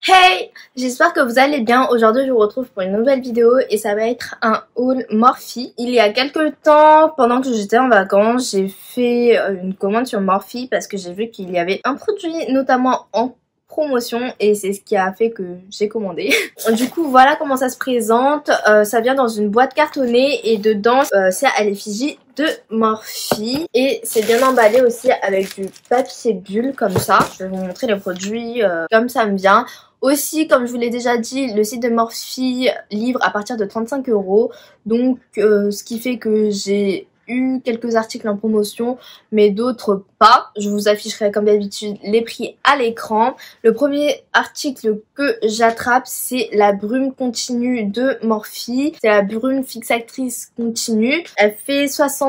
Hey, j'espère que vous allez bien. Aujourd'hui je vous retrouve pour une nouvelle vidéo et ça va être un haul Morphe. Il y a quelques temps, pendant que j'étais en vacances, j'ai fait une commande sur Morphe parce que j'ai vu qu'il y avait un produit notamment en promotion et c'est ce qui a fait que j'ai commandé. Du coup voilà comment ça se présente. Ça vient dans une boîte cartonnée et dedans c'est à l'effigie de Morphe et c'est bien emballé aussi avec du papier bulle comme ça. Je vais vous montrer les produits comme ça me vient. Aussi, comme je vous l'ai déjà dit, le site de Morphe livre à partir de 35 €. Donc, ce qui fait que j'ai eu quelques articles en promotion, mais d'autres pas. Je vous afficherai comme d'habitude les prix à l'écran. Le premier article que j'attrape, c'est la brume continue de Morphe. C'est la brume fixatrice continue. Elle fait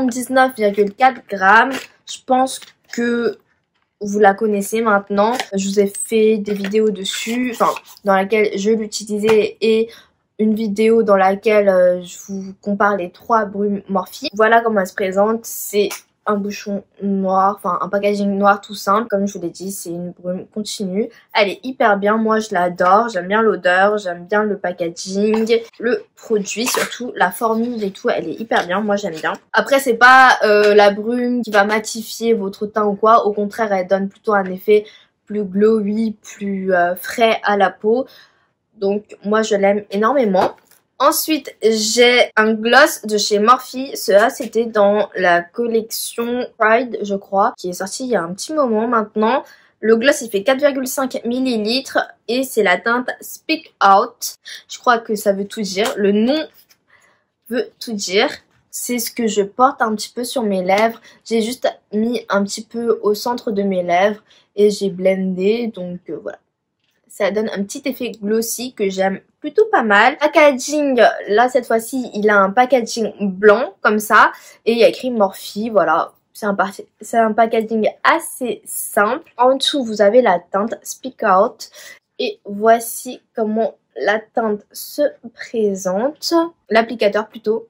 79,4 grammes. Je pense que vous la connaissez maintenant. Je vous ai fait des vidéos dessus, enfin dans laquelle je l'utilisais et une vidéo dans laquelle je vous compare les trois brumes Morphe. Voilà comment elle se présente. C'est un bouchon noir, enfin un packaging noir tout simple. Comme je vous l'ai dit, c'est une brume continue. Elle est hyper bien, moi je l'adore. J'aime bien l'odeur, j'aime bien le packaging, le produit, surtout la formule et tout, elle est hyper bien, moi j'aime bien. Après c'est pas la brume qui va matifier votre teint ou quoi, au contraire elle donne plutôt un effet plus glowy, plus frais à la peau. Donc moi je l'aime énormément. Ensuite, j'ai un gloss de chez Morphe. Cela, c'était dans la collection Pride, je crois, qui est sortie il y a un petit moment maintenant. Le gloss, il fait 4,5 ml et c'est la teinte Speak Out. Je crois que ça veut tout dire. Le nom veut tout dire. C'est ce que je porte un petit peu sur mes lèvres. J'ai juste mis un petit peu au centre de mes lèvres et j'ai blendé. Donc voilà. Ça donne un petit effet glossy que j'aime plutôt pas mal. Packaging, là cette fois-ci, il a un packaging blanc comme ça. Et il y a écrit Morphe, voilà. C'est un packaging assez simple. En dessous, vous avez la teinte Speak Out. Et voici comment la teinte se présente. L'applicateur plutôt.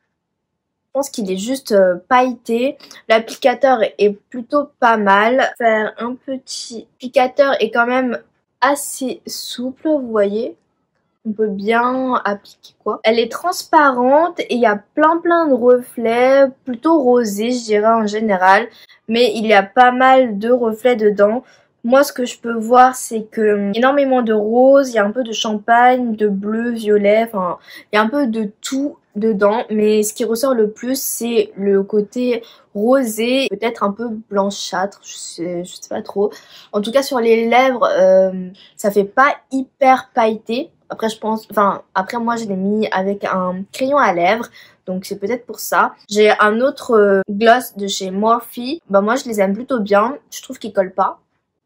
Je pense qu'il est juste pailleté. L'applicateur est plutôt pas mal. Faire un petit applicateur est quand même assez souple, vous voyez, on peut bien appliquer quoi. Elle est transparente et il y a plein de reflets, plutôt rosés je dirais en général, mais il y a pas mal de reflets dedans. Moi ce que je peux voir c'est que énormément de rose, il y a un peu de champagne, de bleu, violet, enfin il y a un peu de tout dedans, mais ce qui ressort le plus c'est le côté rosé, peut-être un peu blanchâtre, je sais pas trop. En tout cas sur les lèvres, ça fait pas hyper pailleté. Après je pense, enfin après moi je l'ai mis avec un crayon à lèvres, donc c'est peut-être pour ça. J'ai un autre gloss de chez Morphe. Bah moi je les aime plutôt bien, je trouve qu'ils collent pas.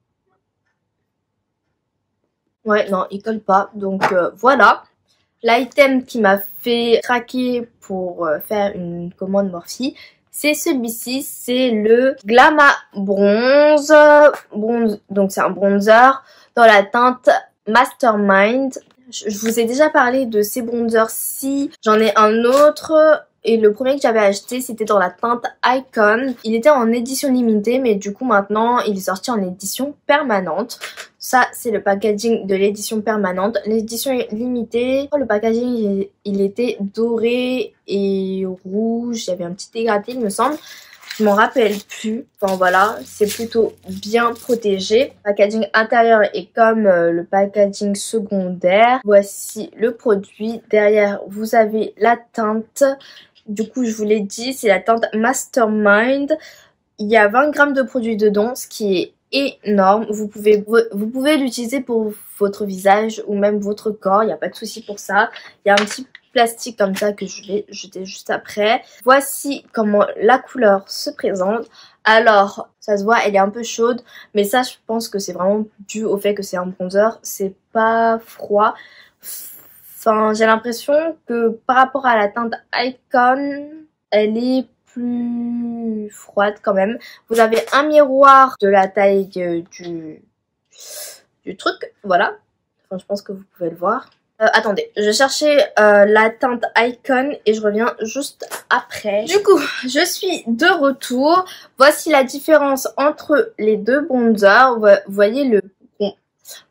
Ouais non ils collent pas, donc voilà. L'item qui m'a fait craquer pour faire une commande Morphe, c'est celui-ci, c'est le Glama Bronze. Donc c'est un bronzer dans la teinte Mastermind. Je vous ai déjà parlé de ces bronzers-ci. J'en ai un autre. Et le premier que j'avais acheté, c'était dans la teinte Icon. Il était en édition limitée, mais du coup maintenant, il est sorti en édition permanente. Ça, c'est le packaging de l'édition permanente. L'édition limitée, le packaging, il était doré et rouge. Il y avait un petit dégradé, il me semble. Je m'en rappelle plus. Enfin voilà, c'est plutôt bien protégé. Le packaging intérieur est comme le packaging secondaire. Voici le produit. Derrière, vous avez la teinte. Du coup, je vous l'ai dit, c'est la teinte Mastermind. Il y a 20 grammes de produit dedans, ce qui est énorme. Vous pouvez l'utiliser pour votre visage ou même votre corps. Il n'y a pas de souci pour ça. Il y a un petit plastique comme ça que je vais jeter juste après. Voici comment la couleur se présente. Alors, ça se voit, elle est un peu chaude, mais ça, je pense que c'est vraiment dû au fait que c'est un bronzer. C'est pas froid. Enfin, j'ai l'impression que par rapport à la teinte Icon, elle est plus froide quand même. Vous avez un miroir de la taille du truc, voilà. Enfin, je pense que vous pouvez le voir. Attendez, je cherchais la teinte Icon et je reviens juste après. Du coup, je suis de retour. Voici la différence entre les deux bronzers. Vous voyez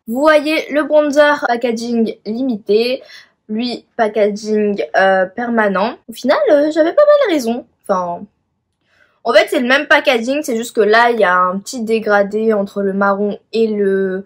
Vous voyez le bronzer packaging limité, lui packaging permanent. Au final, j'avais pas mal raison. Enfin, en fait, c'est le même packaging, c'est juste que là, il y a un petit dégradé entre le marron et le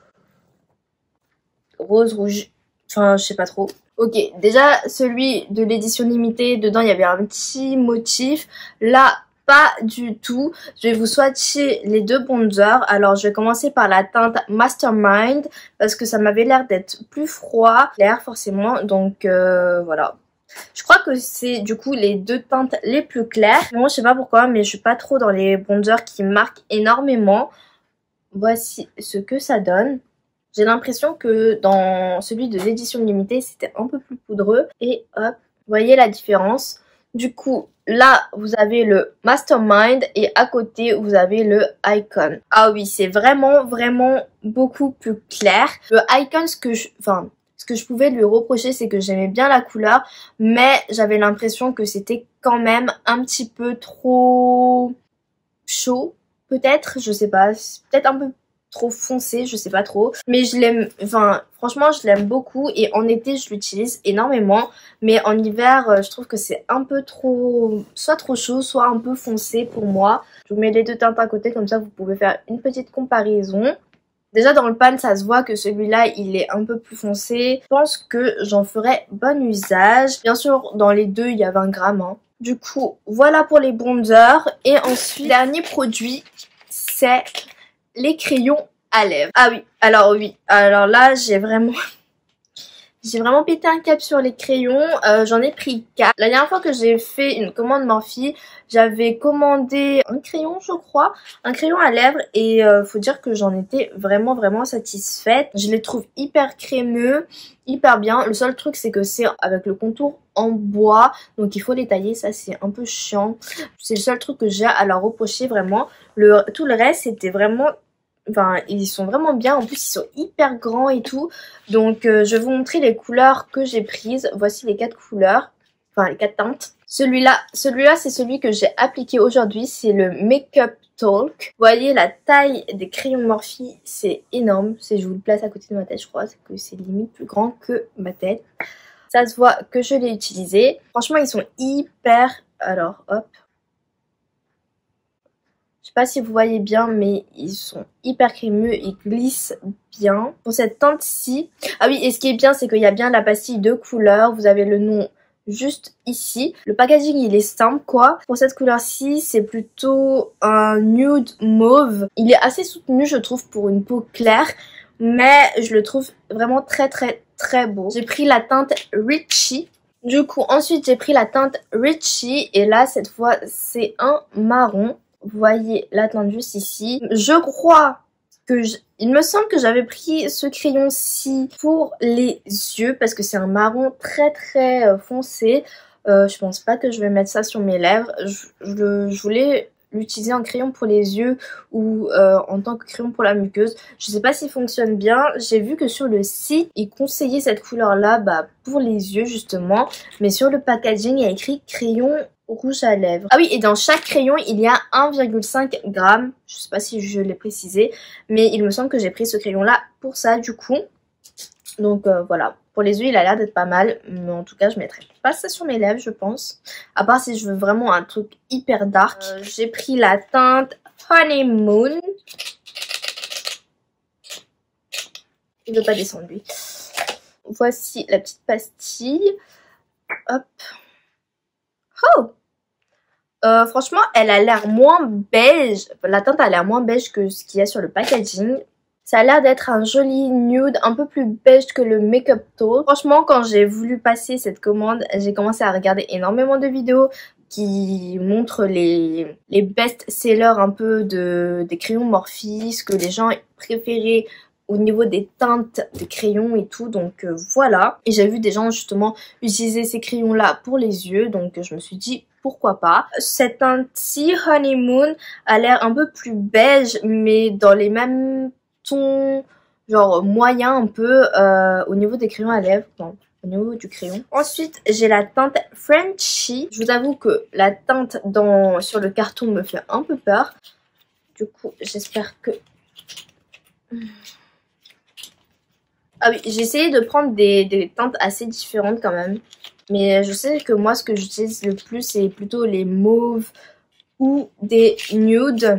rose rouge. Enfin, je sais pas trop. Ok, déjà, celui de l'édition limitée, dedans, il y avait un petit motif. Là, pas du tout. Je vais vous swatcher les deux bronzers. Alors, je vais commencer par la teinte Mastermind parce que ça m'avait l'air d'être plus froid. L'air, forcément. Donc, voilà. Je crois que c'est du coup les deux teintes les plus claires. Bon, je sais pas pourquoi, mais je suis pas trop dans les bronzers qui marquent énormément. Voici ce que ça donne. J'ai l'impression que dans celui de l'édition limitée, c'était un peu plus poudreux. Et hop, vous voyez la différence. Du coup, là, vous avez le Mastermind et à côté, vous avez le Icon. Ah oui, c'est vraiment, vraiment beaucoup plus clair. Le Icon, ce que je pouvais lui reprocher, c'est que j'aimais bien la couleur, mais j'avais l'impression que c'était quand même un petit peu trop chaud, peut-être, je sais pas, peut-être un peu trop foncé, je sais pas trop, mais je l'aime, enfin franchement je l'aime beaucoup et en été je l'utilise énormément, mais en hiver je trouve que c'est un peu trop, soit trop chaud, soit un peu foncé pour moi. Je vous mets les deux teintes à côté, comme ça vous pouvez faire une petite comparaison. Déjà dans le pan ça se voit que celui-là il est un peu plus foncé. Je pense que j'en ferai bon usage. Bien sûr dans les deux il y a 20 grammes. Hein. Du coup voilà pour les bronzers. Et ensuite dernier produit c'est les crayons à lèvres. Ah oui, alors là j'ai vraiment pété un cap sur les crayons. J'en ai pris 4. La dernière fois que j'ai fait une commande Morphe, j'avais commandé un crayon je crois, un crayon à lèvres et faut dire que j'en étais vraiment vraiment satisfaite. Je les trouve hyper crémeux, hyper bien. Le seul truc c'est que c'est avec le contour en bois, donc il faut les tailler, ça c'est un peu chiant. C'est le seul truc que j'ai à leur reprocher vraiment. Tout le reste c'était vraiment... Enfin, ils sont vraiment bien. En plus, ils sont hyper grands et tout. Donc, je vais vous montrer les couleurs que j'ai prises. Voici les 4 couleurs. Enfin, les 4 teintes. Celui-là, c'est celui que j'ai appliqué aujourd'hui. C'est le Makeup Talk. Vous voyez la taille des crayons Morphe, c'est énorme. Je vous le place à côté de ma tête, je crois. C'est que c'est limite plus grand que ma tête. Ça se voit que je l'ai utilisé. Franchement, ils sont hyper... Alors, hop. Je sais pas si vous voyez bien, mais ils sont hyper crémeux, ils glissent bien. Pour cette teinte-ci, ah oui, et ce qui est bien, c'est qu'il y a bien la pastille de couleur. Vous avez le nom juste ici. Le packaging, il est simple, quoi. Pour cette couleur-ci, c'est plutôt un nude mauve. Il est assez soutenu, je trouve, pour une peau claire, mais je le trouve vraiment très, très, très beau. J'ai pris la teinte Richie. Du coup, ensuite, j'ai pris la teinte Richie, et là, cette fois, c'est un marron. Vous voyez la teinte juste ici. Je crois que il me semble que j'avais pris ce crayon-ci pour les yeux parce que c'est un marron très très foncé. Je pense pas que je vais mettre ça sur mes lèvres. Je voulais l'utiliser en crayon pour les yeux ou en tant que crayon pour la muqueuse. Je sais pas s'il fonctionne bien. J'ai vu que sur le site, ils conseillaient cette couleur-là pour les yeux justement. Mais sur le packaging, il y a écrit crayon rouge à lèvres. Ah oui, et dans chaque crayon, il y a 1,5 g. Je sais pas si je l'ai précisé, mais il me semble que j'ai pris ce crayon-là pour ça, du coup. Donc voilà, pour les yeux, il a l'air d'être pas mal, mais en tout cas, je mettrai pas ça sur mes lèvres, je pense. À part si je veux vraiment un truc hyper dark. J'ai pris la teinte Honeymoon. Il veut pas descendre, lui. Voici la petite pastille. Hop. Oh! Franchement, elle a l'air moins beige. La teinte a l'air moins beige que ce qu'il y a sur le packaging. Ça a l'air d'être un joli nude, un peu plus beige que le Makeup Talk. Franchement, quand j'ai voulu passer cette commande, j'ai commencé à regarder énormément de vidéos qui montrent les best-sellers un peu des crayons Morphe, ce que les gens préféraient au niveau des teintes de crayons et tout, donc voilà. Et j'ai vu des gens justement utiliser ces crayons là pour les yeux, donc je me suis dit pourquoi pas. Cette teinte-ci, Honeymoon, a l'air un peu plus beige, mais dans les mêmes tons, genre moyen un peu au niveau des crayons à lèvres, bon, au niveau du crayon. Ensuite, j'ai la teinte Frenchie. Je vous avoue que la teinte sur le carton me fait un peu peur. Du coup, j'espère que... Ah oui, j'ai essayé de prendre des teintes assez différentes quand même. Mais je sais que moi, ce que j'utilise le plus, c'est plutôt les mauves ou des nudes.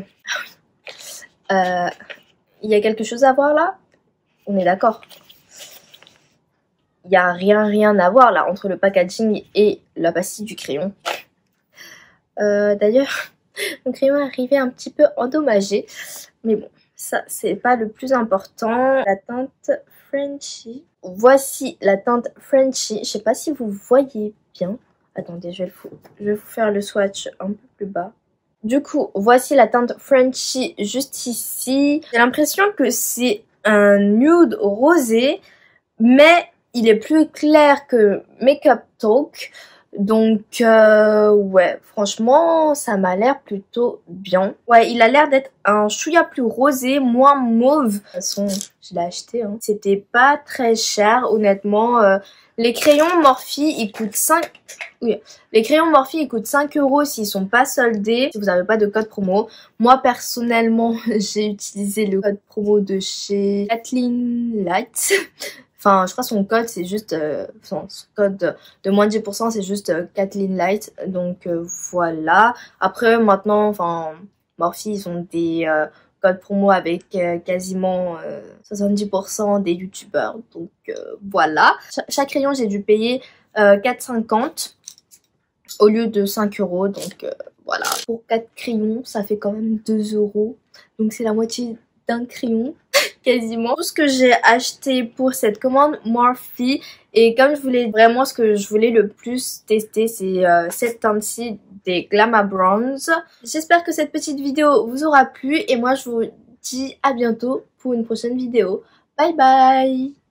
Il y a quelque chose à voir là? On est d'accord. Il n'y a rien à voir là entre le packaging et la pastille du crayon. D'ailleurs, mon crayon est arrivé un petit peu endommagé. Mais bon, ça c'est pas le plus important. La teinte Frenchy. Voici la teinte Frenchy. Je sais pas si vous voyez bien. Attendez, je vais vous faire le swatch un peu plus bas. Du coup, voici la teinte Frenchy juste ici. J'ai l'impression que c'est un nude rosé, mais il est plus clair que Makeup Talk. Donc ouais, franchement ça m'a l'air plutôt bien. Ouais, il a l'air d'être un chouïa plus rosé, moins mauve. De toute façon, je l'ai acheté, hein. C'était pas très cher honnêtement. Les crayons Morphe ils coûtent 5... Oui, les crayons Morphe ils coûtent 5 € s'ils sont pas soldés, si vous n'avez pas de code promo. Moi personnellement j'ai utilisé le code promo de chez Kathleen Light. Enfin, je crois son code c'est juste, son code de moins de 10% c'est juste Kathleen Light. Donc voilà. Après maintenant, enfin, Morphe ils ont des codes promo avec quasiment 70% des youtubeurs. Donc voilà. Chaque crayon j'ai dû payer 4,50 au lieu de 5 €. Donc voilà. Pour 4 crayons ça fait quand même 2 €. Donc c'est la moitié d'un crayon. Quasiment tout ce que j'ai acheté pour cette commande Morphe, et comme je voulais vraiment, ce que je voulais le plus tester c'est cette teinte-ci des Glamour Bronze. J'espère que cette petite vidéo vous aura plu et moi je vous dis à bientôt pour une prochaine vidéo. Bye bye.